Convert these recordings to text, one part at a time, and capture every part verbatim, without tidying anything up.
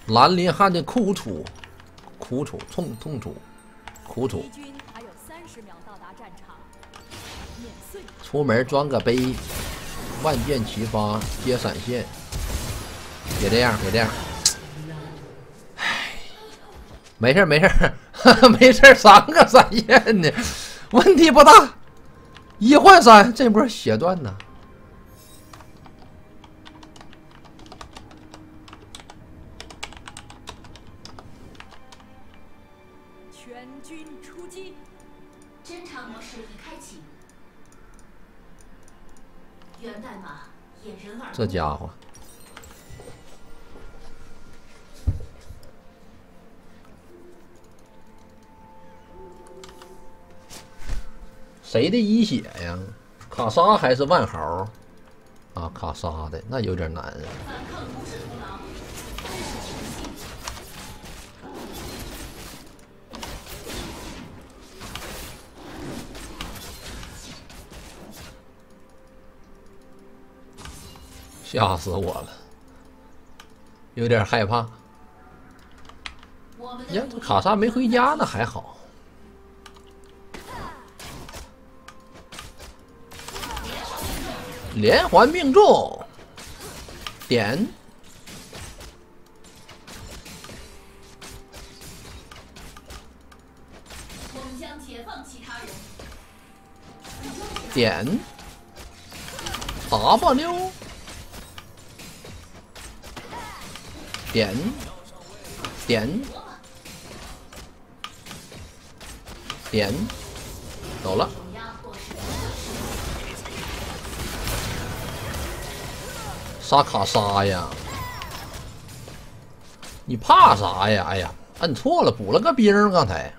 兰林汉的苦楚，苦楚，痛痛楚，苦楚。出门装个杯，万箭齐发，接闪现。别这样，别这样。唉，没事没事，没事，三个闪现呢，问题不大。一换三，这波血断呢。 全军出击！侦查模式已开启。源代码掩人耳。 这家伙，谁的一血呀？卡莎还是万豪？啊，卡莎的那有点难啊。 反抗不是徒劳，这是诚信。 吓死我了，有点害怕。呀，这卡莎没回家呢，还好。连环命中，点我们将解放其他人。 点 W 点点点，走了。杀卡莎呀！你怕啥呀？哎呀，按错了，补了个兵儿。刚才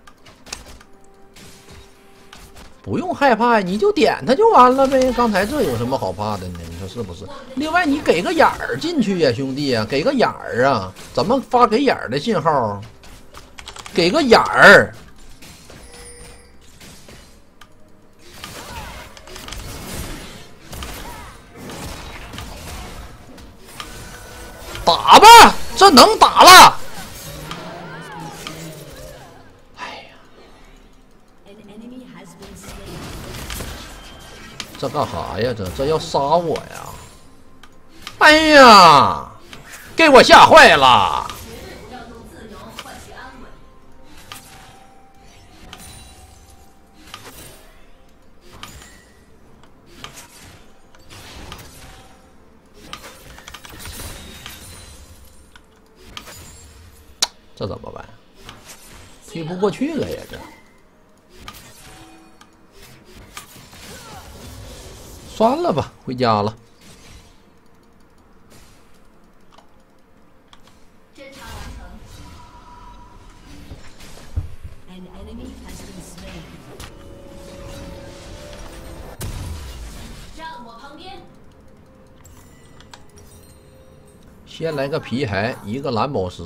不用害怕，你就点他就完了呗。刚才这有什么好怕的呢？你说是不是？另外，你给个眼儿进去呀，兄弟呀，给个眼儿啊！怎么发给眼儿的信号？给个眼儿！打吧，这能打了。哎呀，这干啥呀？这这要杀我呀！哎呀，给我吓坏了！ 要用自由换取安稳。 这怎么办？推不过去了呀！这算了吧，回家了。 侦查完成。站我旁边。 先来个皮海，一个蓝宝石。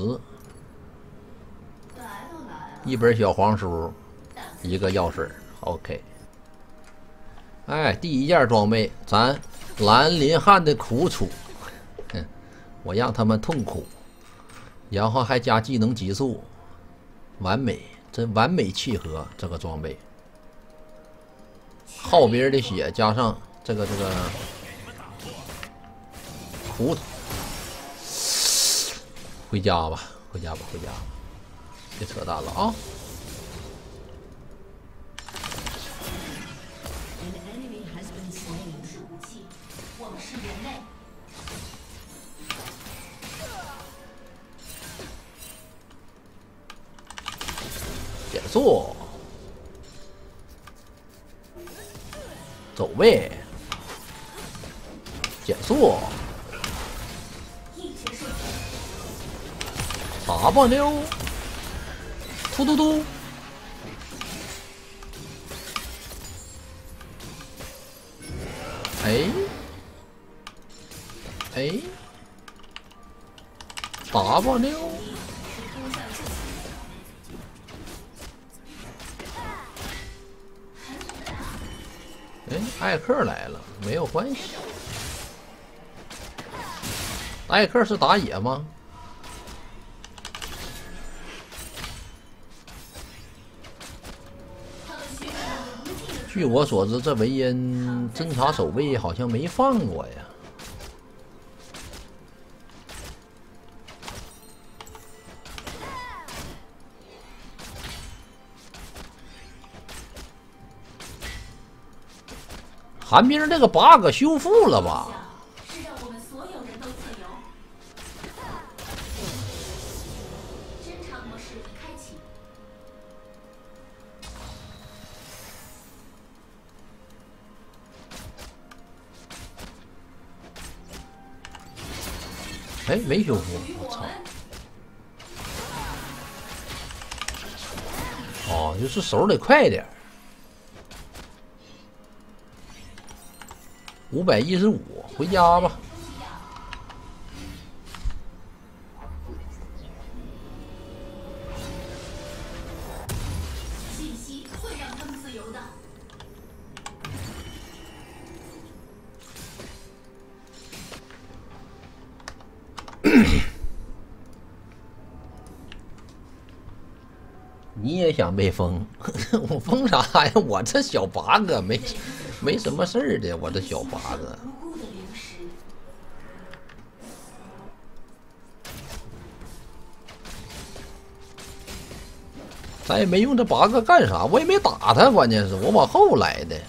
一本小黄书，一个药水 ，OK。哎，第一件装备，咱兰林汉的苦楚，哼，我让他们痛苦，然后还加技能急速，完美，真完美契合这个装备。耗兵的血加上这个这个苦楚，回家吧，回家吧，回家吧。别扯淡了啊！减速，走位，减速，打吧溜。突突突！哎哎，打吧溜！哎，艾克来了，没有关系。艾克是打野吗？ 据我所知，这维恩侦察守卫好像没放过呀。寒冰这个 bug 修复了吧？ 是让我们所有人都自由。侦察模式已开启。 哎，没修复，我操！哦，就是手得快点。五百一十五，回家吧。 信息会让他们自由的。 你也想被封？我封啥呀？我这小 bug 没没什么事儿的，我这小 bug。咱也没用这 bug 干啥，我也没打他，关键是我往后来的。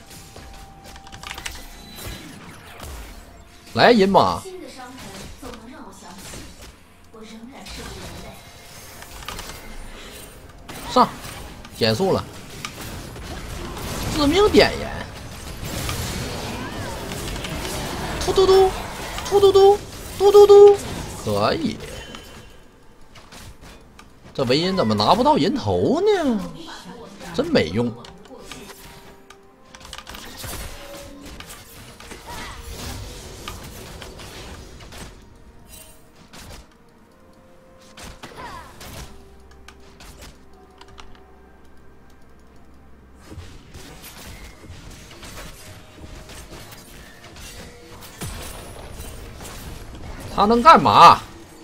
来，银马。 新的伤痕总能让我想起，我仍然是个人类。 上，减速了，致命点烟，突突突，突突突，突突突，可以。这维恩怎么拿不到人头呢？真没用。他能干嘛？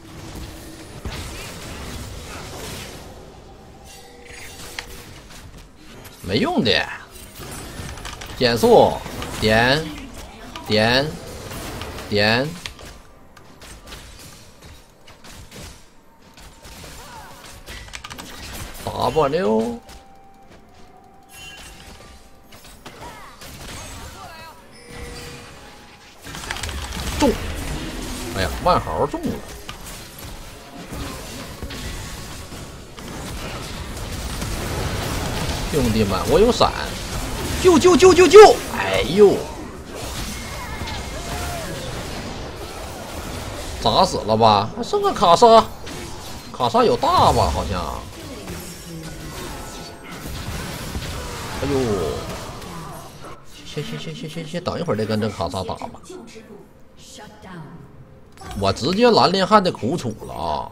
没用的，减速，点，点，点，打不溜。中！哎呀，万豪中了。兄弟们，我有闪，救救救救救！哎呦，砸死了吧？还剩个卡莎，卡莎有大吧？好像。哎呦，先先先先先先等一会儿再跟这卡莎打吧。我直接蓝莲汉的苦楚了啊！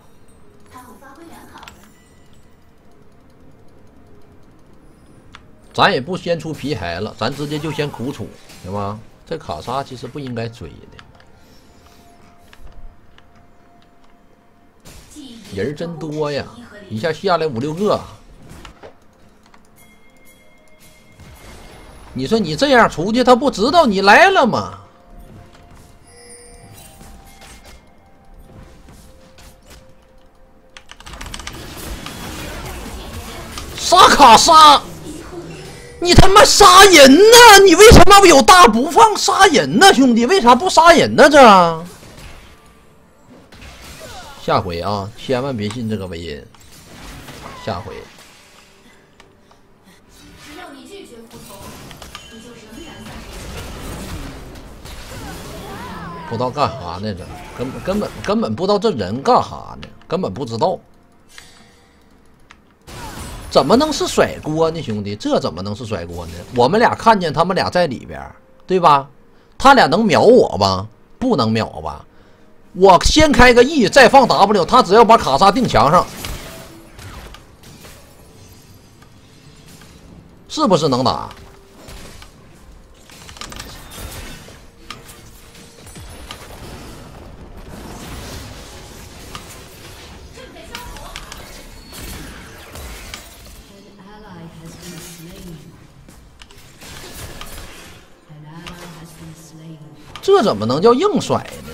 咱也不先出皮孩了，咱直接就先苦楚，行吗？这卡莎其实不应该追的，人真多呀，一下下来五六个。你说你这样出去，他不知道你来了吗？杀卡莎！你他妈杀人呢？你为什么有大不放杀人呢，兄弟？为啥不杀人呢？这下回啊，千万别信这个维恩。下回。 只要你拒绝服从，你就仍然在。 不知道干啥呢？这根本根本根本不知道这人干啥呢？根本不知道。怎么能是甩锅呢，兄弟？这怎么能是甩锅呢？我们俩看见他们俩在里边，对吧？他俩能秒我吧？不能秒吧？我先开个 E， 再放 W， 他只要把卡莎定墙上，是不是能打？ 这怎么能叫硬甩呢？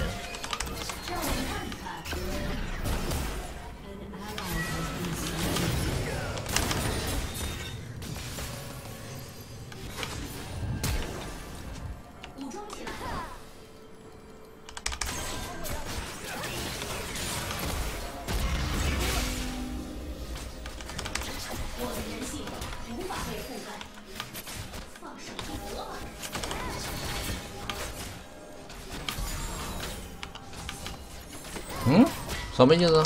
嗯，什么意思？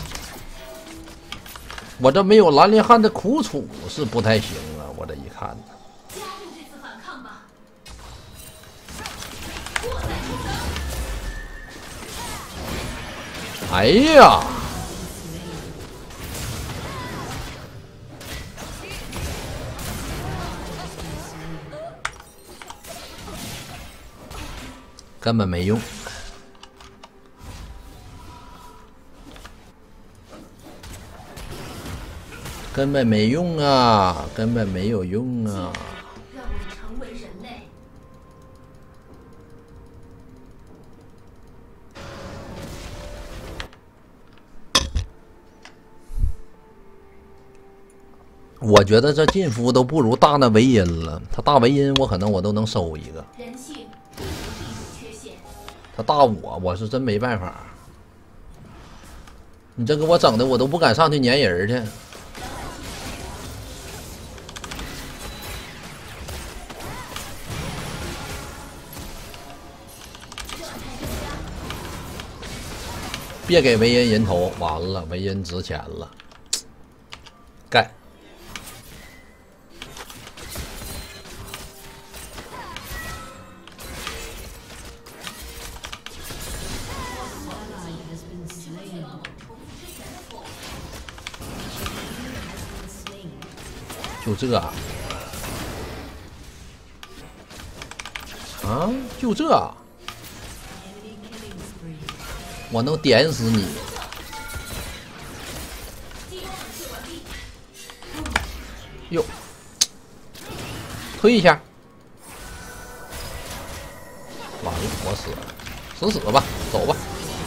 我这没有兰陵汉的苦楚是不太行啊！我这一看， 加入这次反抗吧。 哎呀！根本没用。根本没用啊！根本没有用啊！ 让我们成为人类。 我觉得这晋夫都不如大那维因了。他大维因，我可能我都能收一个。 人性必有必有缺陷。 他大我，我是真没办法。你这给我整的，我都不敢上去撵人去。别给维因人头，完了，维因值钱了，干！就这啊？啊，就这啊？我能点死你！哟，推一下，完了，我死了，死死吧，走吧。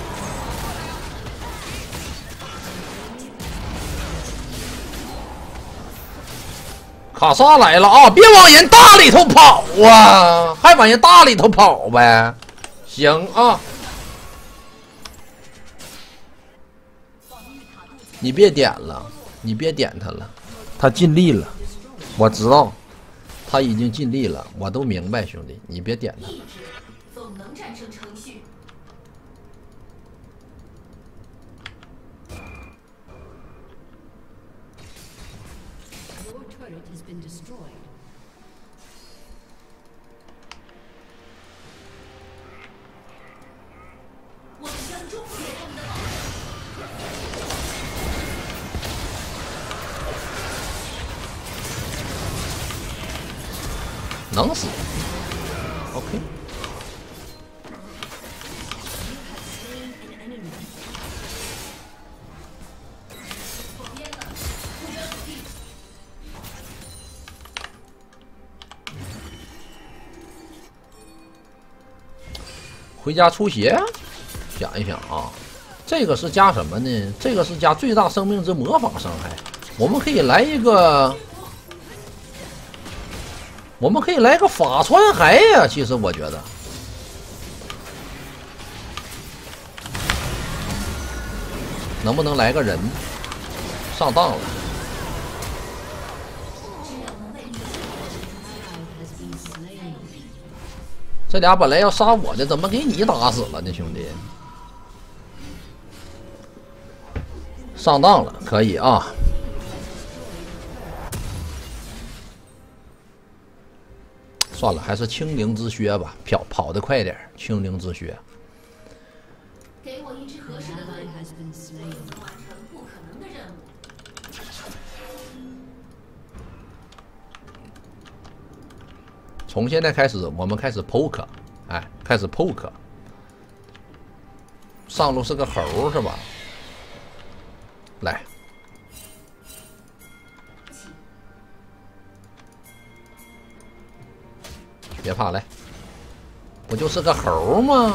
卡莎来了啊！别往人大里头跑啊，还往人大里头跑呗。行啊。你别点了，你别点他了，他尽力了，我知道，他已经尽力了，我都明白，兄弟，你别点他。 意志总能战胜程序。 Your turret has been destroyed. 我们将终结他们的暴能死 ，OK。回家出血，想一想啊，这个是加什么呢？这个是加最大生命之魔法伤害。我们可以来一个，我们可以来个法穿骸呀。其实我觉得，能不能来个人？上当了。这俩本来要杀我的，怎么给你打死了呢，兄弟？上当了，可以啊。算了，还是清灵之靴吧，跑跑得快点，清灵之靴。 给我一支合适的队伍，完成不可能的任务。 从现在开始，我们开始 poke， 哎，开始 poke。上路是个猴是吧？来，别怕，来。 不就是个猴吗？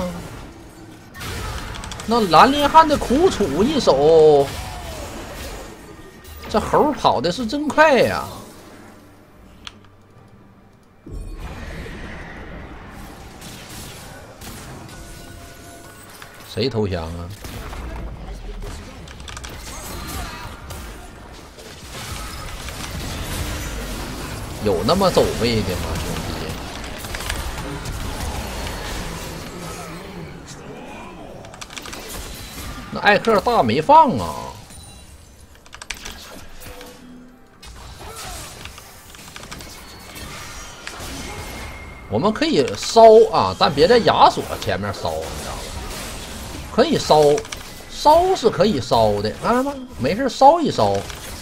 那兰陵汉的苦楚一手，这猴跑的是真快呀！谁投降啊？有那么走位的吗，兄弟？那艾克大没放啊！我们可以烧啊，但别在亚索前面烧，你知道吗？可以烧，烧是可以烧的，看见吗？没事烧一烧。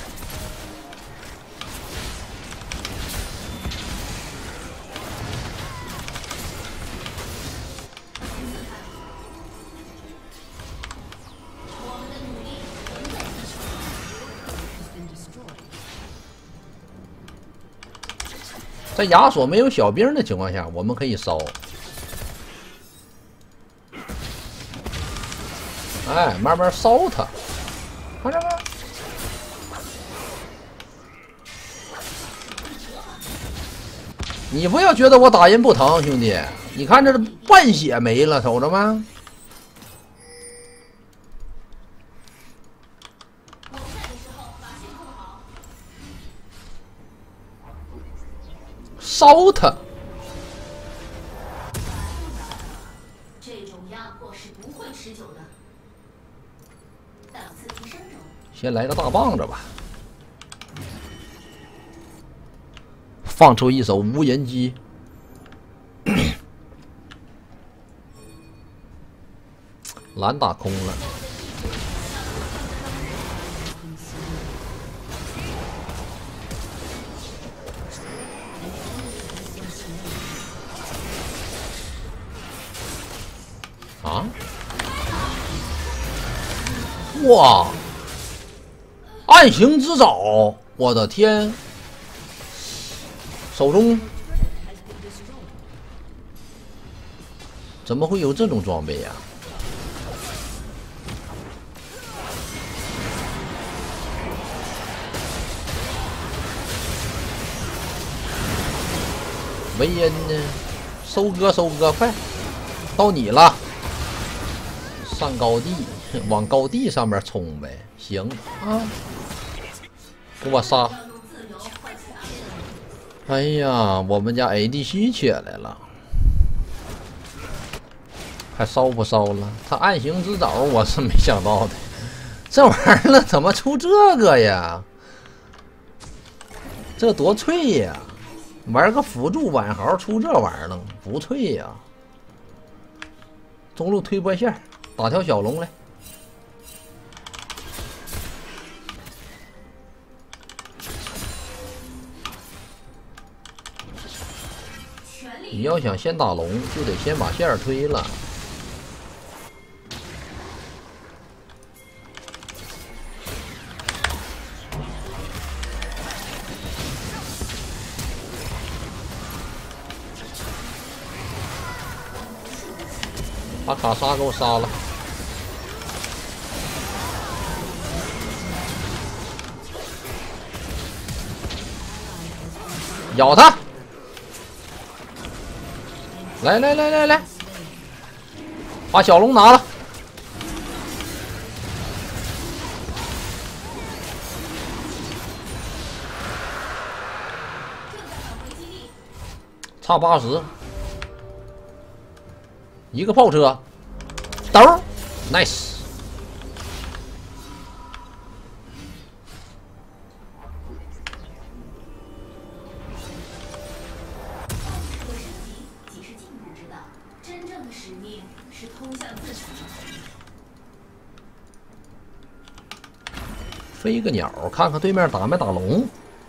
在亚索没有小兵的情况下，我们可以烧。哎，慢慢烧它，看着没？你不要觉得我打人不疼，兄弟，你看这半血没了，瞅着没？烧它！ 这种压迫是不会持久的。档次提升中。 先来个大棒子吧，放出一手无人机。蓝打空了。啊！哇！暗行之爪，我的天！手中怎么会有这种装备呀？维恩呢？收割收割，快到你了！上高地，往高地上面冲呗！行啊，给我杀！哎呀，我们家 A D C 起来了，还烧不烧了？他暗行之爪，我是没想到的，这玩意儿怎么出这个呀？这多脆呀！玩个辅助晚豪出这玩意儿了，不脆呀！中路推波线。打条小龙来，你要想先打龙，就得先把线推了。把卡莎给我杀了！咬他！来来来来来，把小龙拿了！差八十。一个炮车，兜 ，nice。 即是进步之道，真正的使命是通向自己。 飞个鸟，看看对面打没打龙。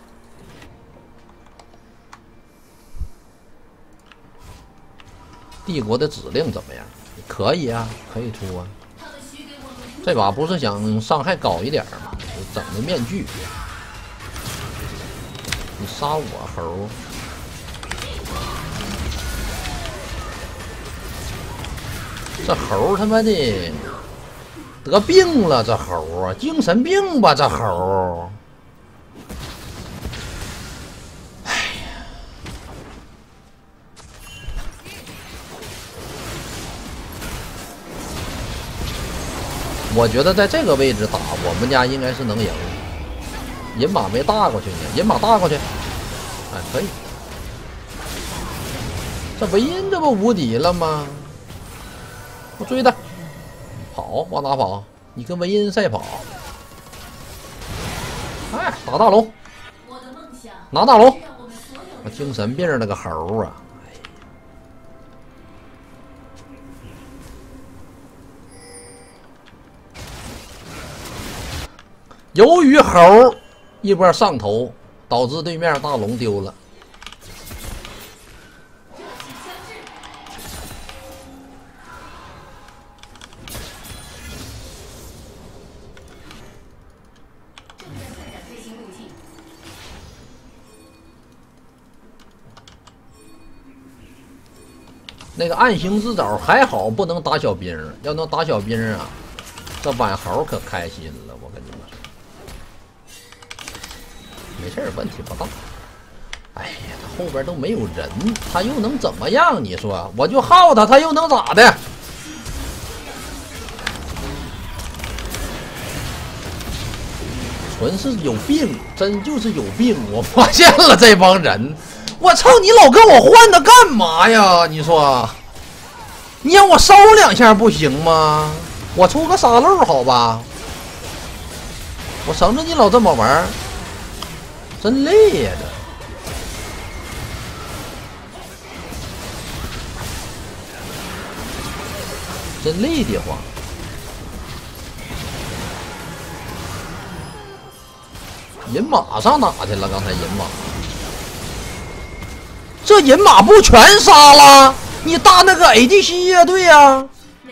帝国的指令怎么样？可以啊，可以出啊。这把不是想伤害高一点吗？整的面具，你杀我猴！ 这猴他妈的得病了，这猴啊，精神病吧，这猴。哎呀，我觉得在这个位置打，我们家应该是能赢。银马没大过去呢，银马大过去，哎，可以。这维因这不无敌了吗？我追他，跑往哪跑？你跟维因赛跑。哎，打大龙，拿大龙。我精神病那个猴啊！哎，由于猴一波上头，导致对面大龙丢了。那个暗行之爪还好不能打小兵，要能打小兵啊，这晚猴可开心了。我跟你们说，没事，问题不大。哎呀，他后边都没有人，他又能怎么样？你说，我就耗他，他又能咋的？纯是有病，真就是有病！我发现了这帮人。我操！你老跟我换他干嘛呀？你说，你让我烧两下不行吗？我出个沙漏好吧？我省着你老这么玩，真累呀！这真累得慌。银马上哪去了？刚才银马。这银马不全杀了？你大那个 A D C 呀、啊？对呀、啊，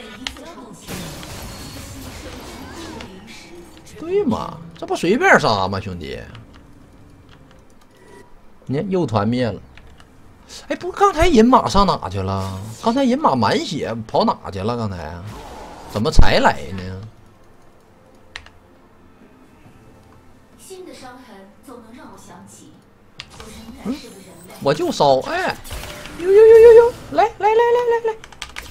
对嘛？这不随便杀吗，兄弟？你看又团灭了。哎，不，刚才银马上哪去了？刚才银马满血跑哪去了？刚才怎么才来呢？ 新的伤痕总能让我想起，我仍然是个人类。 我就烧，哎，呦呦呦呦呦，来来来来来来，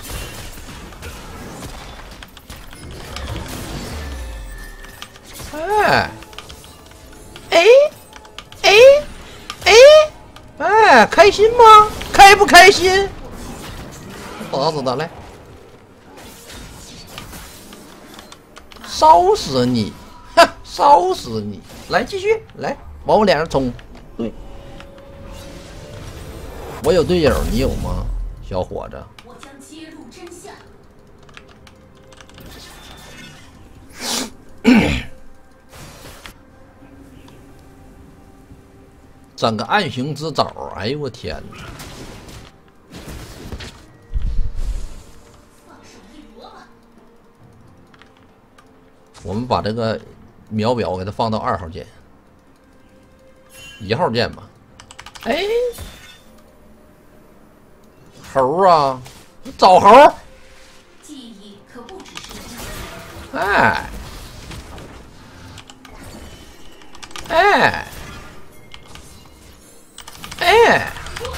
哎，哎，哎，哎，哎，开心吗？开不开心？打死他来，烧死你！哼，烧死你！来，继续来，往我脸上冲！对。我有队友，你有吗，小伙子？ 我将揭露真相。整个暗行之爪，哎呦我天哪！我们把这个秒表给它放到二号键，一号键吧。哎。猴啊，找猴！记忆可不只是哎，哎，哎，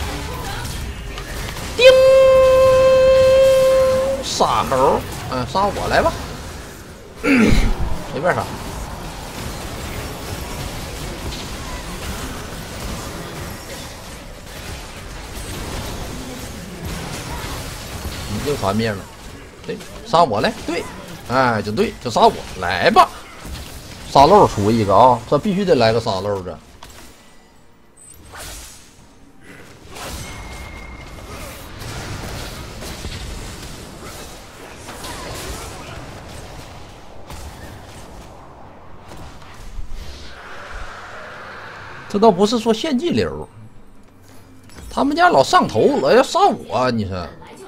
叮！傻猴，嗯，杀我来吧，随便杀。又团灭了，对，杀我来，对，哎，就对，就杀我来吧，沙漏出一个啊，这必须得来个沙漏的。这倒不是说献祭流，他们家老上头，老要杀我，你说。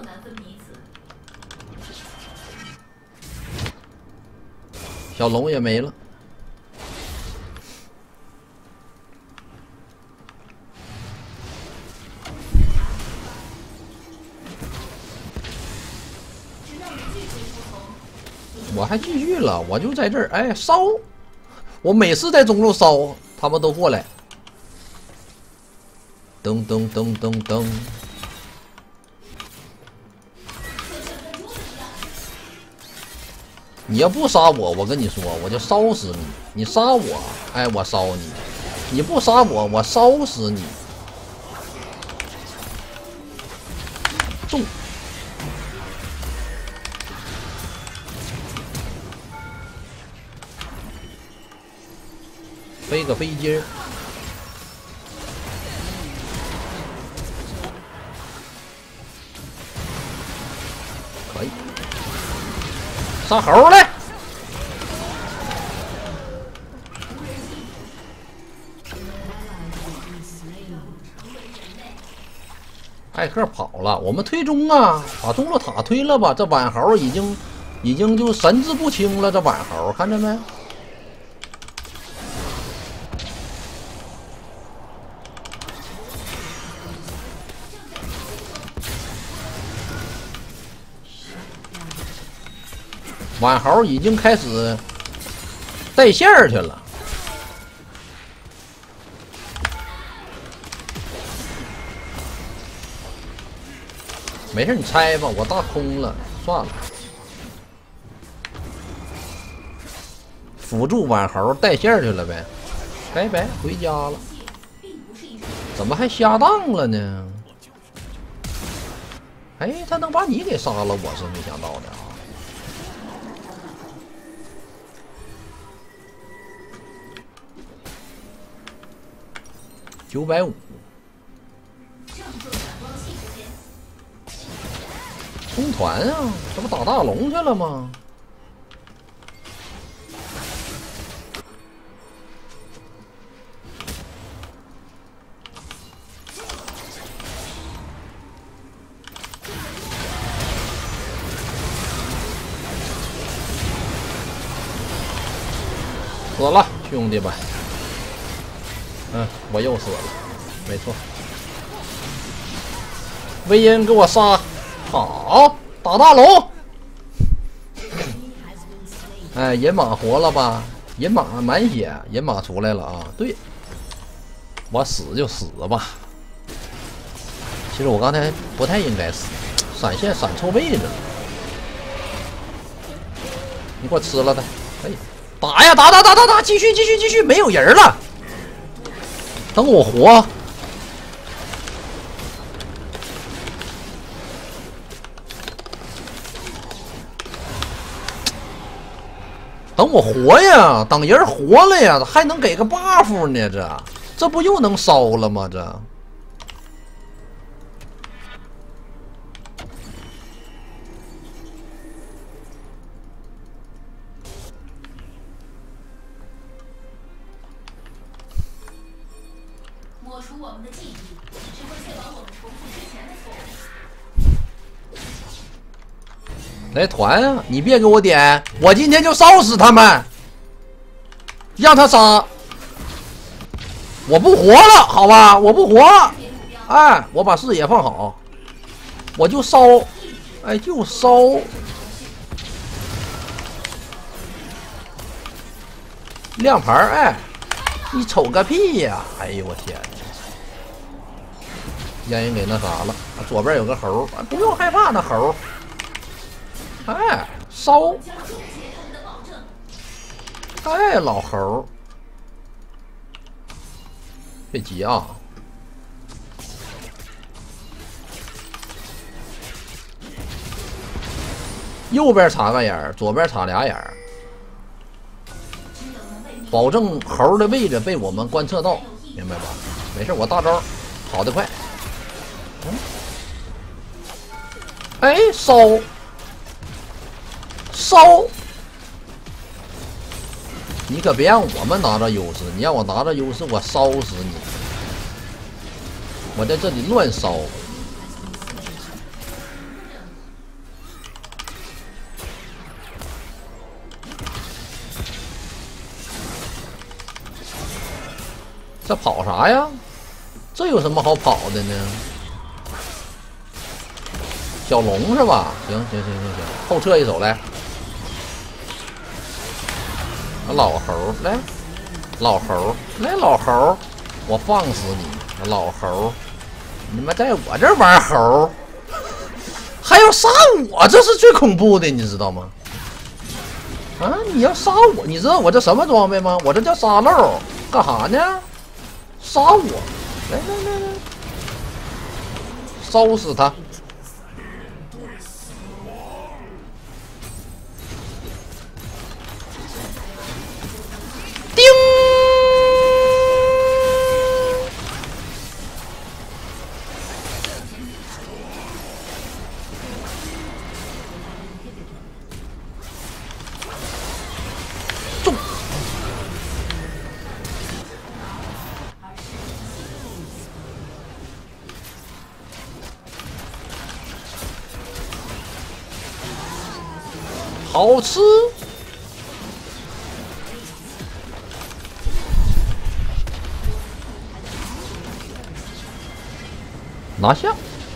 小龙也没了， 我还继续了，我就在这儿，哎，烧！我每次在中路烧，他们都过来。噔噔噔噔噔！你要不杀我，我跟你说，我就烧死你！你杀我，哎，我烧你；你不杀我，我烧死你！中！飞个飞机儿，可以杀猴来！艾克跑了，我们推中啊，把中路塔推了吧。这晚猴已经已经就神志不清了，这晚猴看着没？晚猴已经开始带线儿去了。没事，你拆吧，我大空了，算了。辅助晚猴带线去了呗，拜拜，回家了。怎么还瞎当了呢？哎，他能把你给杀了，我是没想到的啊。九百五。冲团啊，这不打大龙去了吗？死了，兄弟们！嗯，我又死了，没错。薇恩给我杀！好，打大龙！哎，银马活了吧？银马满血，银马出来了啊！对，我死就死吧。其实我刚才不太应该死，闪现闪错位置了。你给我吃了他，可以打呀，打打打打打，继续继续继续，没有人了。等我活。等我活呀，等人活了呀，还能给个 buff 呢？这这不又能烧了吗？这抹除我们的记忆，只会确保我们重复之前的错误。 来团啊！你别给我点，我今天就烧死他们，让他杀，我不活了，好吧，我不活了。哎，我把视野放好，我就烧，哎，就烧。亮牌，哎，你瞅个屁呀！哎呦我天！让人给那啥了，左边有个猴，不用害怕那猴。哎，烧！哎，老猴，别急啊！右边插个眼儿，左边插俩眼儿，保证猴的位置被我们观测到，明白吧？没事，我大招跑得快。嗯，哎，烧！烧！你可别让我们拿着优势，你让我拿着优势，我烧死你！我在这里乱烧。这跑啥呀？这有什么好跑的呢？小龙是吧？行行行行行，后撤一手来。 老猴来，老猴来，老猴，我放死你！老猴，你妈在我这玩猴，还要杀我，这是最恐怖的，你知道吗？啊！你要杀我，你知道我这什么装备吗？我这叫沙漏，干啥呢？杀我！来来来来，烧死他！叮！中！好吃。拿下。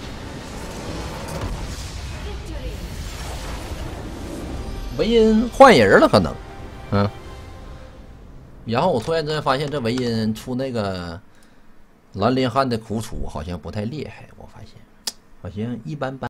维恩换人了，可能，嗯。然后我突然之间发现，这维恩出那个兰陵汉的苦楚好像不太厉害，我发现好像一般般。